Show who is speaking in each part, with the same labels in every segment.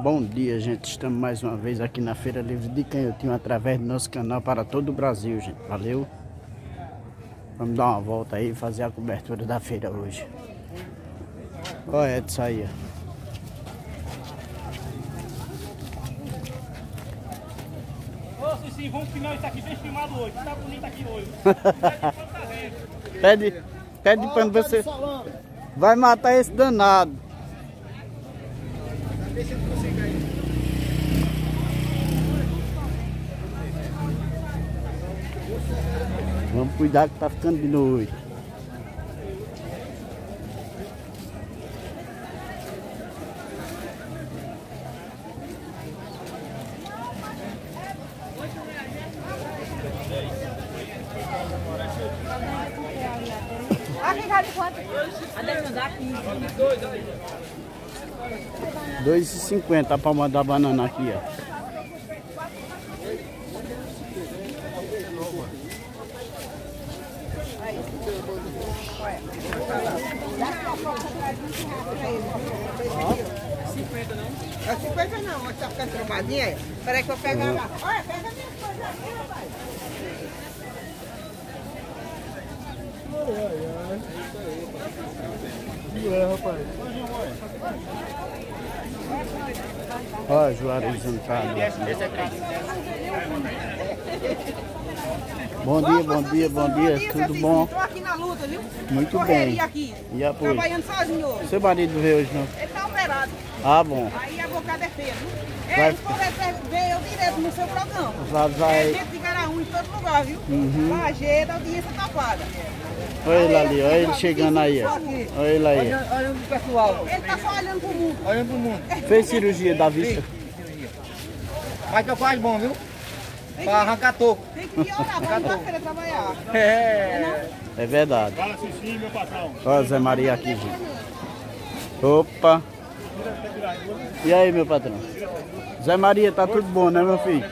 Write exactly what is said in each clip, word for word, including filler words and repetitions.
Speaker 1: Bom dia, gente. Estamos mais uma vez aqui na Feira Livre de Canhotinho através do nosso canal para todo o Brasil, gente. Valeu? Vamos dar uma volta aí e fazer a cobertura da feira hoje. Olha disso aí,
Speaker 2: ó. Ô, Cicinho, vamos filmar isso aqui bem filmado hoje. Tá bonito aqui hoje.
Speaker 1: Pede, pede pra você. Vai matar esse danado. Vamos cuidar que tá ficando de noite. dois e cinquenta para mandar banana aqui, ó.
Speaker 3: cinquenta não? É cinquenta não, você tá ficando trombadinha aí? Peraí que eu pego uhum. lá. Olha, pega minha coisa aqui, rapaz. Ai, ai, ai. Isso aí, rapaz.
Speaker 1: Olha, Juarez entrado. Bom dia, bom dia, bom dia, tudo bom?
Speaker 3: Estou aqui na luta, viu?
Speaker 1: Muito bem.
Speaker 3: Aqui.
Speaker 1: E apoio?
Speaker 3: Trabalhando sozinho hoje.
Speaker 1: Seu marido veio hoje, não?
Speaker 3: Ele tá operado.
Speaker 1: Ah, bom.
Speaker 3: Aí a bocada é feia, viu?
Speaker 1: Vai...
Speaker 3: Ele veio direto no seu programa.
Speaker 1: Vai, vai.
Speaker 3: É gente de Garaú em todo lugar, viu?
Speaker 1: Uhum.
Speaker 3: Lajeira, audiência tapada.
Speaker 1: Olha ele ali, olha ele chegando aí. Olha ele aí.
Speaker 3: Olha, olhando pro pessoal. Ele tá só olhando pro mundo.
Speaker 4: Olhando pro mundo.
Speaker 1: Fez cirurgia da vista?
Speaker 4: Mas que eu faço bom, viu? Pra arrancar toco.
Speaker 3: Tem que orar, vai na feira trabalhar.
Speaker 4: É.
Speaker 1: É verdade.
Speaker 2: Fala assim, sim, meu patrão.
Speaker 1: Olha o Zé Maria aqui, gente. Opa. E aí, meu patrão? Zé Maria, tá tudo bom, né, meu filho?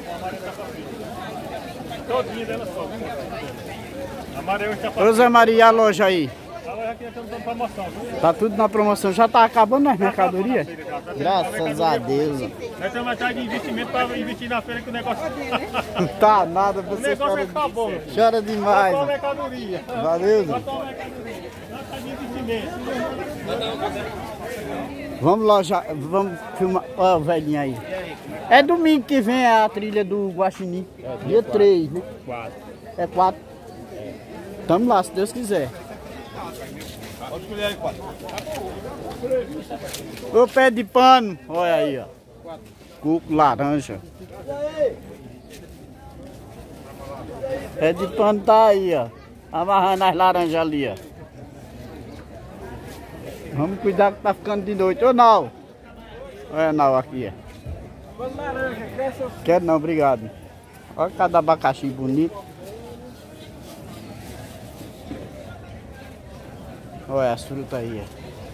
Speaker 2: Todinha dela só. A Maria hoje tá
Speaker 1: Ô, Zé Maria, a loja aí?
Speaker 2: A loja aqui estamos dando promoção.
Speaker 1: Tá tudo na promoção. Já tá acabando as mercadorias? Graças a Deus.
Speaker 2: Nós estamos atrás de investimento para investir na feira que o negócio...
Speaker 1: Não tá nada,
Speaker 2: O
Speaker 1: você
Speaker 2: negócio
Speaker 1: chora,
Speaker 2: acabou.
Speaker 1: chora demais.
Speaker 2: Só mercadoria.
Speaker 1: Valeu, Zé.
Speaker 2: Só mercadoria. Nós estamos de investimento.
Speaker 1: Vamos lá, já, vamos filmar. Olha o velhinho aí. É domingo que vem a trilha do Guaxinim. Dia três, né?
Speaker 2: Quatro.
Speaker 1: É quatro. Tamo lá, se Deus quiser.
Speaker 4: Pode escolher aí, quatro.
Speaker 1: O pé de pano, olha aí, ó. Cuco laranja. Pé de pano tá aí, ó. Amarrando as laranjas ali, ó. Vamos cuidar que tá ficando de noite. Ô, Nau. Olha, Nau aqui, ó. Quero não, obrigado. Olha cada abacaxi bonito. Olha as frutas aí, ó.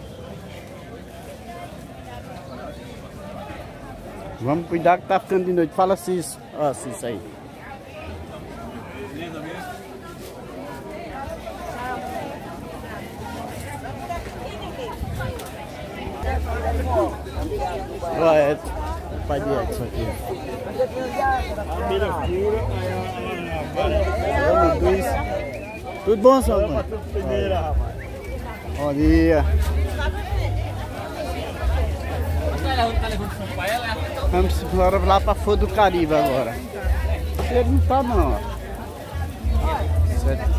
Speaker 1: Vamos cuidar que tá ficando de noite. Fala Cis. Ó, Cis aí. Olha, Edson. O pai de Edson aqui.
Speaker 2: A milha pura.
Speaker 1: Olha, Luiz. Tudo bom, seu
Speaker 2: Vamos para tudo primeira, rapaz.
Speaker 1: Bom dia. Vamos embora lá para Foz do Caribe agora. Ele não tá não. Sete,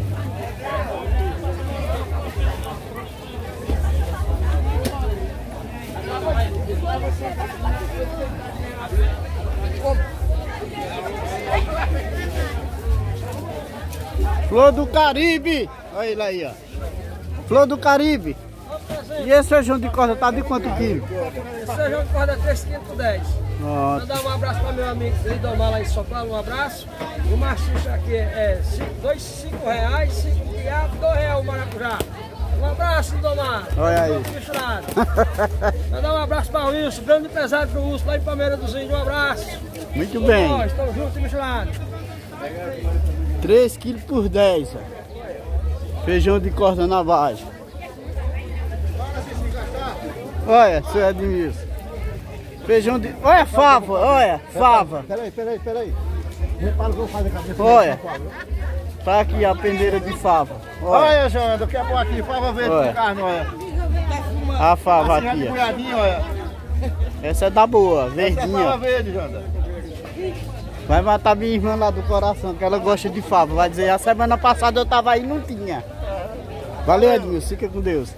Speaker 1: Flor do Caribe! Olha ele aí, ó. Flor do Caribe. E esse feijão de corda tá de quanto quilo?
Speaker 5: Esse feijão de corda é três quilos por dez.
Speaker 1: Pronto.
Speaker 5: Mandar um abraço para meu amigo Lidomar lá em São Paulo, um abraço. O machixe aqui é dois, cinco reais, cinco quiabos, dois reais o maracujá. Um abraço, Lidomar.
Speaker 1: Olha aí.
Speaker 5: Mandar um abraço para o Wilson, grande pesado do Wilson, lá em Palmeira dos Índios. Um abraço.
Speaker 1: Muito
Speaker 5: Todos
Speaker 1: bem.
Speaker 5: nós, estamos juntos e misturados.
Speaker 1: três quilos por dez. Ó. Feijão de corda na vagem. Olha, seu Edmilson. Feijão de... Olha, fava, olha, fava.
Speaker 4: Peraí, peraí, peraí. Repara o que eu faço a cabeça.
Speaker 1: Olha. Tá aqui a pendeira de fava. Olha,
Speaker 4: Olha, Janda, o que é bom aqui? Fava verde
Speaker 1: Olha.
Speaker 4: com carne, olha.
Speaker 1: a fava
Speaker 4: Assim,
Speaker 1: aqui,
Speaker 4: de
Speaker 1: ó.
Speaker 4: punhadinho, olha.
Speaker 1: Essa é da boa,
Speaker 4: Essa é fava
Speaker 1: verdinha.
Speaker 4: verde, Janda.
Speaker 1: Vai matar minha irmã lá do coração, que ela gosta de fava. Vai dizer, a semana passada eu tava aí e não tinha. Valeu, Edmilson, fica com Deus.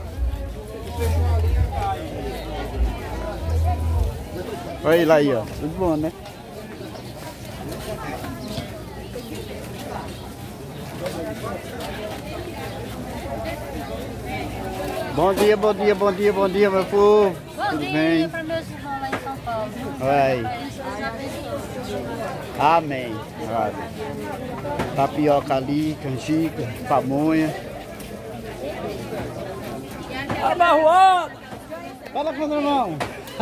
Speaker 1: Olha ele aí, ó. Tudo bom, né? Bom dia, bom dia, bom dia, bom dia, meu povo.
Speaker 6: Bom
Speaker 1: Tudo
Speaker 6: dia
Speaker 1: bem?
Speaker 6: para meus irmãos lá em São Paulo.
Speaker 1: Olha aí.
Speaker 6: Deus abençoe.
Speaker 1: Amém. Olha. Tapioca ali, canjica, pamonha.
Speaker 5: Abarroado!
Speaker 1: Fala, contramão.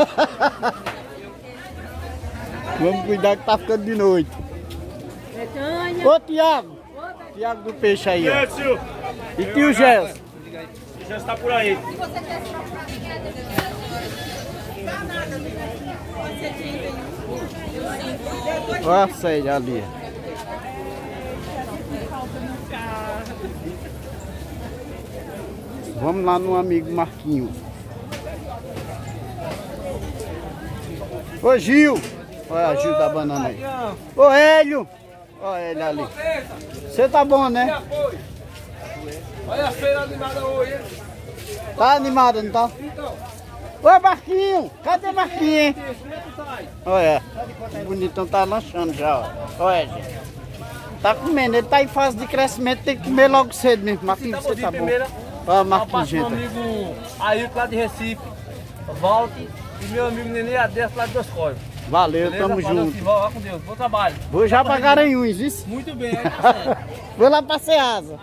Speaker 1: Vamos cuidar que tá ficando de noite. Ô, Tiago. Tiago do Peixe aí, ó.
Speaker 2: Gelson!
Speaker 1: E tio Gelson.
Speaker 2: O Gelson tá por aí.
Speaker 1: Olha a sede ali. Vamos lá no amigo Marquinho. Ô Gil! Olha a Gil da banana aí. Ô Hélio! Olha ele ali. Você tá bom, né?
Speaker 5: Olha a feira animada hoje, hein?
Speaker 1: Tá animado, não tá?
Speaker 5: Então,
Speaker 1: Ô Marquinho! Cadê Marquinho, hein?
Speaker 5: como é que tá aí?
Speaker 1: Olha, o bonitão tá lanchando já, ó. Olha, gente. Tá comendo, ele tá em fase de crescimento, tem que comer logo cedo mesmo. Marquinho, você tá bom.
Speaker 5: primeira.
Speaker 1: Olha, Marquinho,
Speaker 5: Meu
Speaker 1: gente.
Speaker 5: amigo Ailton lá de Recife, Walter e meu amigo Nenê Adesso lá de Dois Códigos.
Speaker 1: Valeu,
Speaker 5: Beleza?
Speaker 1: tamo
Speaker 5: Valeu,
Speaker 1: junto.
Speaker 5: Simão, vá com Deus. Bom trabalho.
Speaker 1: Vou já pra Garanhuns, isso?
Speaker 5: Muito bem, aí tá certo.
Speaker 1: Vou lá pra Ceasa.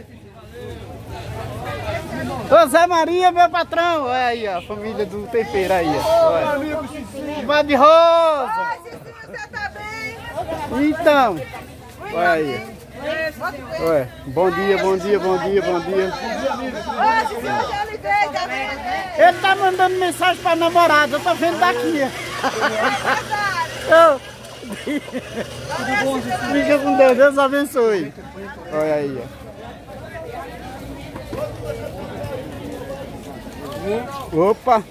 Speaker 1: Ô Zé Maria, meu patrão. Olha aí, ó, a família do tempero aí, ó. Olha. Vai de rosa.
Speaker 3: Oi, Cicinho, você tá bem?
Speaker 1: Então, olha aí. Olha, bom dia, bom dia, bom dia, bom dia.
Speaker 3: Oi, Cicinho, eu já liguei, tá bem?
Speaker 1: Ele tá mandando mensagem pra namorada, eu tô vendo daqui. Ô, fica com Deus, Deus abençoe. Olha aí, ó. Opa!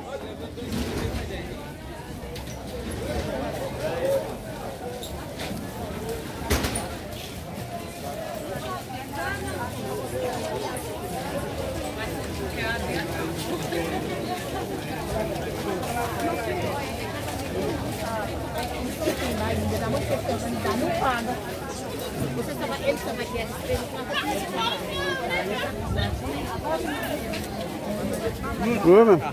Speaker 1: Ô, meu.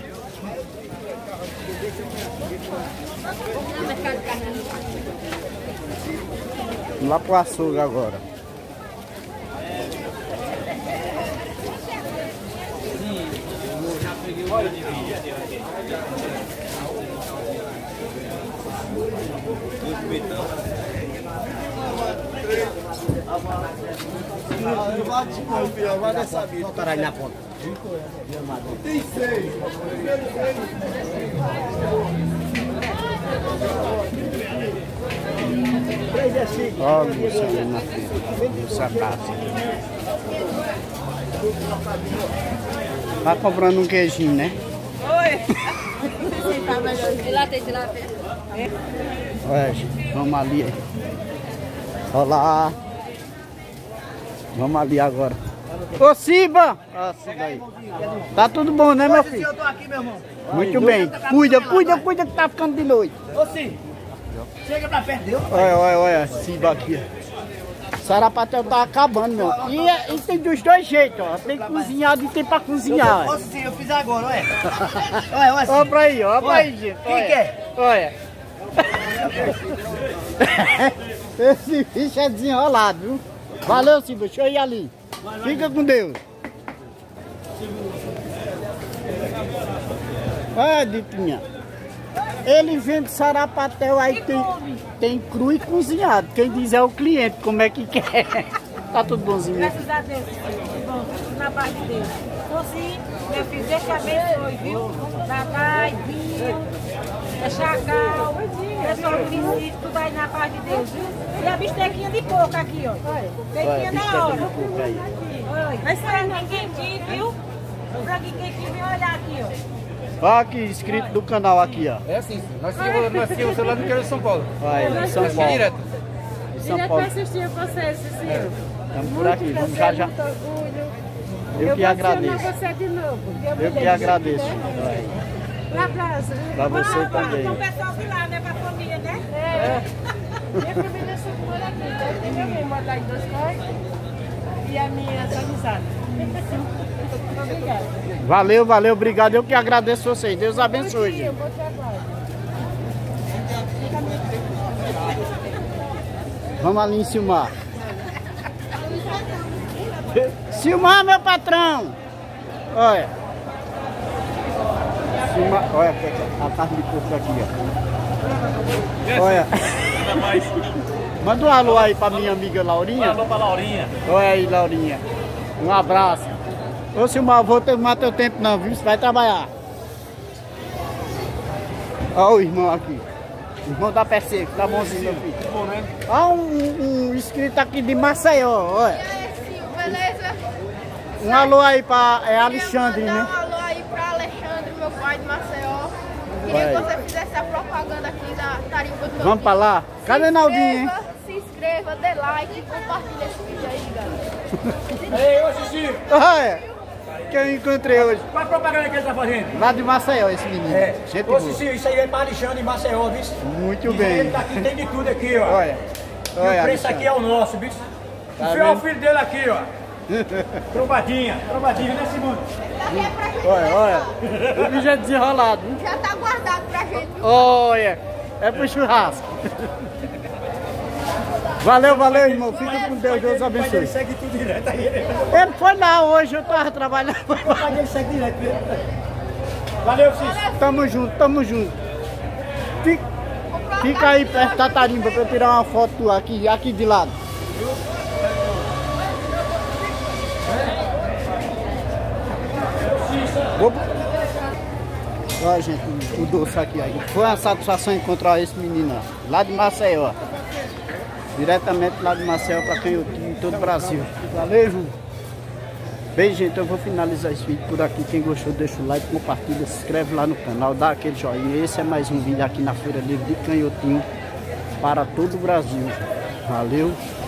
Speaker 1: Vamos lá pro açougue agora.
Speaker 4: Caralho na ponta.
Speaker 1: Ó, Lúcia ali na frente. Lúcia Tassi. Tá cobrando um queijinho, né?
Speaker 6: De lá tem, de lá tem.
Speaker 1: Olha, gente, vamos ali. Olá. Vamos ali agora. Ô, Ciba! Ó, Ciba aí. Tá tudo bom, né, meu filho?
Speaker 4: Eu tô aqui, meu irmão.
Speaker 1: Muito bem. Cuida, cuida, cuida que tá ficando de noite.
Speaker 4: Ô, sim. Chega pra perto dele.
Speaker 1: Olha, olha, olha, Ciba aqui. Sarapatel tá acabando, meu. E, é- e tem dos dois jeitos, ó. Tem cozinhado e tem pra cozinhar.
Speaker 4: Ô,
Speaker 1: Olha,
Speaker 4: sim, eu fiz agora, olha. Olha, olha,
Speaker 1: olha
Speaker 4: sim.
Speaker 1: pra aí, olha pra aí,
Speaker 4: Olha,
Speaker 1: gente.
Speaker 4: quem
Speaker 1: Olha.
Speaker 4: quer?
Speaker 1: Olha. Esse bicho é desenrolado, viu? Valeu, Ciba. Deixa eu ir ali. Fica com Deus. Olha, Ditinha. Ele vende sarapatel aí, tem, tem cru e cozinhado. Quem diz é o cliente, como é que quer. Tá tudo bonzinho, né?
Speaker 7: Graças a Deus, tudo bom, tudo na paz de Deus. Então sim, meu filho, Deus te abençoe, viu? Papai, viu? é chacal, é sorriso, tudo aí na paz de Deus, viu? E a bistequinha de porco aqui, ó. Bistequinha da hora. Vai sair no quentinho, viu? O franguinho quentinho, vem olhar aqui, ó.
Speaker 1: Olha aqui, inscrito do canal aqui, ó.
Speaker 4: É assim, sim. Nós seguimos, nós seguimos você lá no interior de São Paulo.
Speaker 1: Vai, em São
Speaker 4: Aqui
Speaker 1: Paulo.
Speaker 4: direto.
Speaker 1: Em São
Speaker 7: Direto
Speaker 1: Paulo.
Speaker 7: pra assistir vocês, Cecílio.
Speaker 1: Estamos por aqui, vamos já já.
Speaker 7: Muito orgulho.
Speaker 1: Eu que agradeço.
Speaker 7: vou você de novo.
Speaker 1: Eu que agradeço. Vai.
Speaker 7: Um abraço.
Speaker 1: Pra você também.
Speaker 3: Então o pessoal de lá, né? Pra família, né?
Speaker 7: É. Minha família sempre mora aqui, então tem meu irmão mora em dois coisas e a minha amizade. Obrigada.
Speaker 1: Valeu, valeu, obrigado. Eu que agradeço vocês. Deus abençoe, gente.
Speaker 7: Bom trabalho.
Speaker 1: Vamos ali em Silmar. Silmar, meu patrão! Olha. Silmar, olha a carne de porco aqui, ó. Olha. Manda um alô aí pra minha amiga Laurinha.
Speaker 2: Um alô pra Laurinha.
Speaker 1: Olha aí, Laurinha. Um abraço. Ô Silmar, vou tomar teu tempo não, viu? Você vai trabalhar. Olha o irmão aqui. O irmão da P C, que tá bonzinho, meu filho.
Speaker 2: Bom, né?
Speaker 1: Olha um, um inscrito aqui de Maceió, olha.
Speaker 6: Beleza?
Speaker 1: Um alô aí pra é Alexandre,
Speaker 6: Mandar
Speaker 1: né?
Speaker 6: um alô aí pra Alexandre, meu pai de Maceió. Queria
Speaker 1: Vai.
Speaker 6: que você fizesse a propaganda aqui da tarimba do meu
Speaker 1: Vamos pra lá? Cadê
Speaker 6: Se
Speaker 1: Naldinho, hein?
Speaker 6: inscreva, Se inscreva, dê like e compartilha esse vídeo aí, galera.
Speaker 2: Ei, ô Cici,
Speaker 1: Olha, que eu encontrei hoje.
Speaker 2: qual a propaganda que ele tá fazendo?
Speaker 1: Lá de Maceió, esse menino.
Speaker 2: É.
Speaker 1: Gente
Speaker 2: Ô
Speaker 1: boa.
Speaker 2: Cici, isso aí é para Alexandre em Maceió, bicho.
Speaker 1: Muito
Speaker 2: Ele
Speaker 1: bem.
Speaker 2: tá aqui, tem de tudo aqui, ó.
Speaker 1: Olha.
Speaker 2: E
Speaker 1: Olha,
Speaker 2: o preço aqui é o nosso, bicho.
Speaker 1: Tá
Speaker 2: O filho é o
Speaker 1: vendo?
Speaker 2: filho dele aqui, ó. Trombadinha, trombadinha, né, Simone?
Speaker 6: Daqui é pra gente.
Speaker 1: Olha, olha. O bicho é desenrolado. Viu?
Speaker 6: Já tá guardado pra gente, viu?
Speaker 1: Olha, é pro churrasco. Valeu, valeu, irmão. Fica com Deus, Deus
Speaker 2: Ele
Speaker 1: abençoe.
Speaker 2: segue tudo direto aí.
Speaker 1: Ele foi lá hoje, eu tava trabalhando.
Speaker 2: O pai dele segue direto. Valeu, Cici.
Speaker 1: Tamo junto, tamo junto. Fica, fica aí perto da tarimba pra eu tirar uma foto tua aqui, aqui de lado. Opa. Olha, gente, o doce aqui aí. Foi uma satisfação encontrar esse menino ó, lá de Maceió. Diretamente lá de Maceió para Canhotinho, em todo o Brasil. Valeu, irmão. Bem, gente, eu vou finalizar esse vídeo por aqui. Quem gostou, deixa o like, compartilha, se inscreve lá no canal, dá aquele joinha. Esse é mais um vídeo aqui na Feira Livre de Canhotinho para todo o Brasil. Valeu.